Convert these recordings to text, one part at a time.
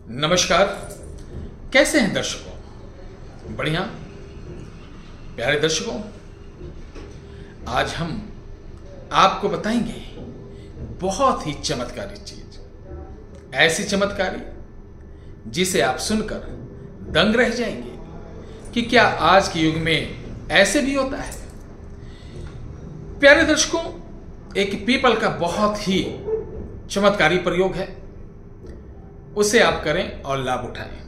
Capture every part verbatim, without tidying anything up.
नमस्कार, कैसे हैं दर्शकों? बढ़िया। प्यारे दर्शकों, आज हम आपको बताएंगे बहुत ही चमत्कारी चीज, ऐसी चमत्कारी जिसे आप सुनकर दंग रह जाएंगे कि क्या आज के युग में ऐसे भी होता है। प्यारे दर्शकों, एक पीपल का बहुत ही चमत्कारी प्रयोग है, उसे आप करें और लाभ उठाएं।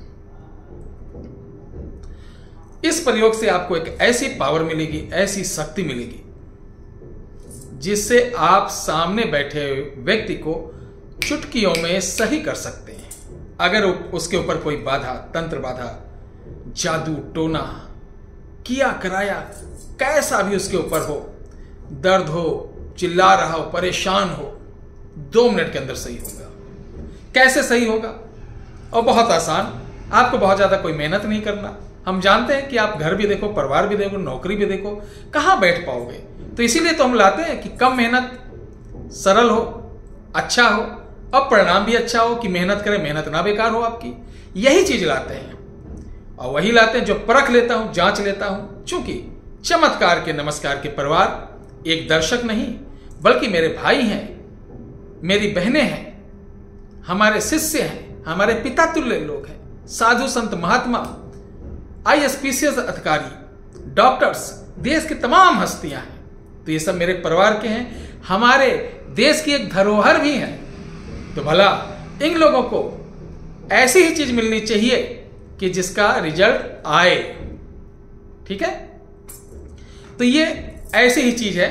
इस प्रयोग से आपको एक ऐसी पावर मिलेगी, ऐसी शक्ति मिलेगी जिससे आप सामने बैठे व्यक्ति को चुटकियों में सही कर सकते हैं। अगर उसके ऊपर कोई बाधा, तंत्र बाधा, जादू टोना किया कराया कैसा भी उसके ऊपर हो, दर्द हो, चिल्ला रहा हो, परेशान हो, दो मिनट के अंदर सही होगा। कैसे सही होगा? और बहुत आसान, आपको बहुत ज्यादा कोई मेहनत नहीं करना। हम जानते हैं कि आप घर भी देखो, परिवार भी देखो, नौकरी भी देखो, कहां बैठ पाओगे। तो इसीलिए तो हम लाते हैं कि कम मेहनत, सरल हो, अच्छा हो और परिणाम भी अच्छा हो, कि मेहनत करें, मेहनत ना बेकार हो आपकी। यही चीज लाते हैं और वही लाते हैं जो परख लेता हूं, जांच लेता हूं। चूंकि चमत्कार के नमस्कार के परिवार एक दर्शक नहीं बल्कि मेरे भाई हैं, मेरी बहनें हैं, हमारे शिष्य हैं, हमारे पिता तुल्य लोग हैं, साधु संत महात्मा, I S P C S अधिकारी, डॉक्टर्स, देश की तमाम हस्तियां हैं। तो ये सब मेरे परिवार के हैं, हमारे देश की एक धरोहर भी है। तो भला इन लोगों को ऐसी ही चीज मिलनी चाहिए कि जिसका रिजल्ट आए। ठीक है? तो ये ऐसी ही चीज है।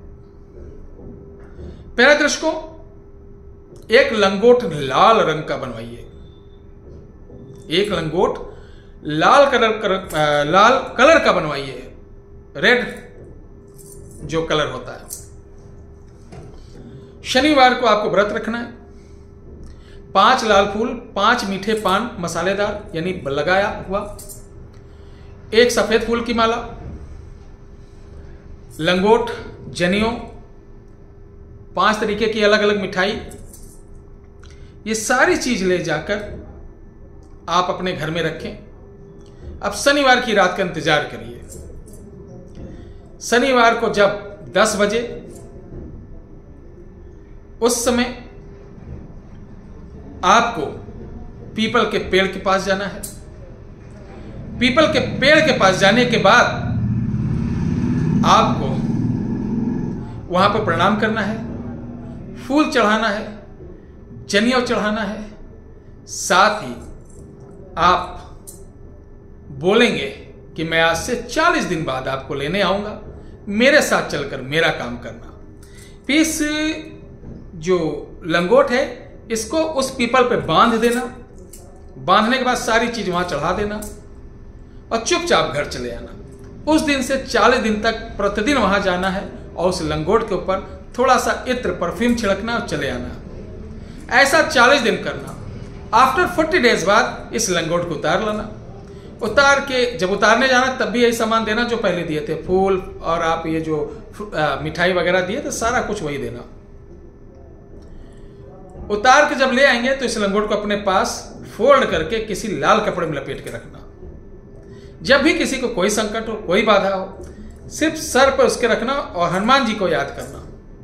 प्यारे दर्शकों, एक लंगोट लाल रंग का बनवाइए। एक लंगोट लाल कलर कर, लाल कलर का बनवाइए, रेड जो कलर होता है। शनिवार को आपको व्रत रखना है। पांच लाल फूल, पांच मीठे पान मसालेदार यानी लगाया हुआ, एक सफेद फूल की माला, लंगोट, जनियों, पांच तरीके की अलग अलग मिठाई, ये सारी चीज ले जाकर आप अपने घर में रखें। अब शनिवार की रात का इंतजार करिए। शनिवार को जब दस बजे, उस समय आपको पीपल के पेड़ के पास जाना है। पीपल के पेड़ के पास जाने के बाद आपको वहां पर प्रणाम करना है, फूल चढ़ाना है, जनेऊ चढ़ाना है। साथ ही आप बोलेंगे कि मैं आज से चालीस दिन बाद आपको लेने आऊंगा, मेरे साथ चलकर मेरा काम करना। इस जो लंगोट है इसको उस पीपल पे बांध देना। बांधने के बाद सारी चीज वहां चढ़ा देना और चुपचाप घर चले आना। उस दिन से चालीस दिन तक प्रतिदिन वहां जाना है और उस लंगोट के ऊपर थोड़ा सा इत्र, परफ्यूम छिड़कना और चले आना। ऐसा चालीस दिन करना। आफ्टर फोर्टी डेज बाद इस लंगोट को उतार लाना। उतार के जब उतारने जाना तब भी यही सामान देना जो पहले दिए थे, फूल और आप ये जो मिठाई वगैरह दिए थे, सारा कुछ वही देना। उतार के जब ले आएंगे तो इस लंगोट को अपने पास फोल्ड करके किसी लाल कपड़े में लपेट के रखना। जब भी किसी को कोई संकट हो, कोई बाधा हो, सिर्फ सर पर उसके रखना और हनुमान जी को याद करना।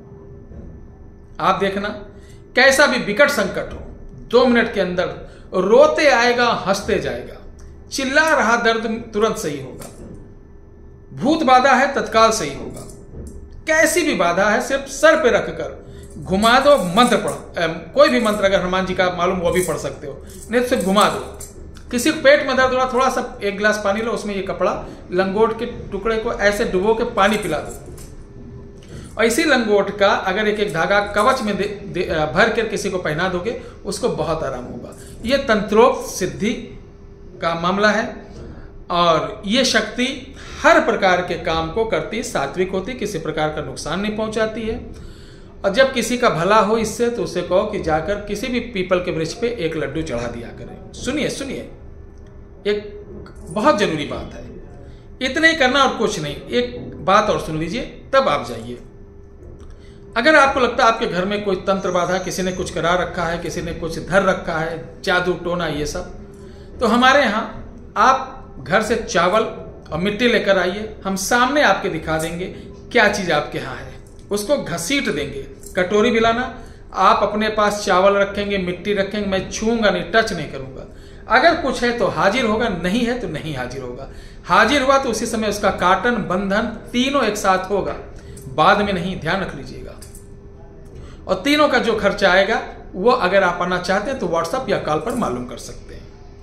आप देखना कैसा भी विकट संकट हो, दो मिनट के अंदर रोते आएगा, हंसते जाएगा। चिल्ला रहा दर्द तुरंत सही होगा। भूत बाधा है तत्काल सही होगा। कैसी भी बाधा है सिर्फ सर पे रखकर घुमा दो, मंत्र पढ़ो, कोई भी मंत्र अगर हनुमान जी का मालूम वो भी पढ़ सकते हो, नहीं तो सिर्फ घुमा दो। किसी पेट में दर्द हो रहा, थोड़ा सा एक गिलास पानी लो, उसमें ये कपड़ा लंगोट के टुकड़े को ऐसे डुबो के पानी पिला दो। और इसी लंगोट का अगर एक एक धागा कवच में दे, दे, भर कर किसी को पहना दोगे, उसको बहुत आराम होगा। ये तंत्रोक्त सिद्धि का मामला है और ये शक्ति हर प्रकार के काम को करती, सात्विक होती, किसी प्रकार का नुकसान नहीं पहुंचाती है। और जब किसी का भला हो इससे तो उसे कहो कि जाकर किसी भी पीपल के वृक्ष पे एक लड्डू चढ़ा दिया करें। सुनिए सुनिए, एक बहुत जरूरी बात है। इतना ही करना और कुछ नहीं। एक बात और सुन लीजिए, तब आप जाइए। अगर आपको लगता है आपके घर में कोई तंत्र बाधा, किसी ने कुछ करा रखा है, किसी ने कुछ धर रखा है, जादू टोना ये सब, तो हमारे यहाँ आप घर से चावल और मिट्टी लेकर आइए, हम सामने आपके दिखा देंगे क्या चीज़ आपके यहाँ है, उसको घसीट देंगे। कटोरी भी लाना, आप अपने पास चावल रखेंगे, मिट्टी रखेंगे, मैं छूंगा नहीं, टच नहीं करूंगा। अगर कुछ है तो हाजिर होगा, नहीं है तो नहीं हाजिर होगा। हाजिर हुआ तो उसी समय उसका काटन बंधन तीनों एक साथ होगा, बाद में नहीं, ध्यान रख लीजिएगा। और तीनों का जो खर्चा आएगा वो अगर आप आना चाहते हैं तो व्हाट्सएप या कॉल पर मालूम कर सकते हैं।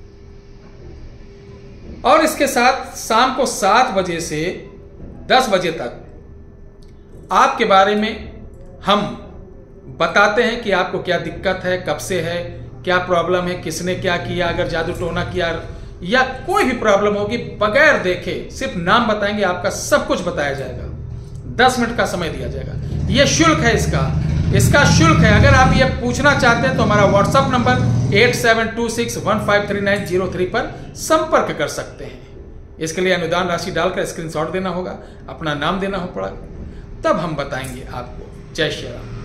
और इसके साथ शाम को सात बजे से दस बजे तक आपके बारे में हम बताते हैं कि आपको क्या दिक्कत है, कब से है, क्या प्रॉब्लम है, किसने क्या किया, अगर जादू टोना किया या कोई भी प्रॉब्लम होगी, बगैर देखे सिर्फ नाम बताएंगे, आपका सब कुछ बताया जाएगा। दस मिनट का समय दिया जाएगा। यह शुल्क है, इसका इसका शुल्क है। अगर आप ये पूछना चाहते हैं तो हमारा WhatsApp number eight seven two six one five three nine zero three पर संपर्क कर सकते हैं। इसके लिए अनुदान राशि डालकर स्क्रीनशॉट देना होगा, अपना नाम देना हो पड़ा, तब हम बताएंगे आपको। जय श्री राम।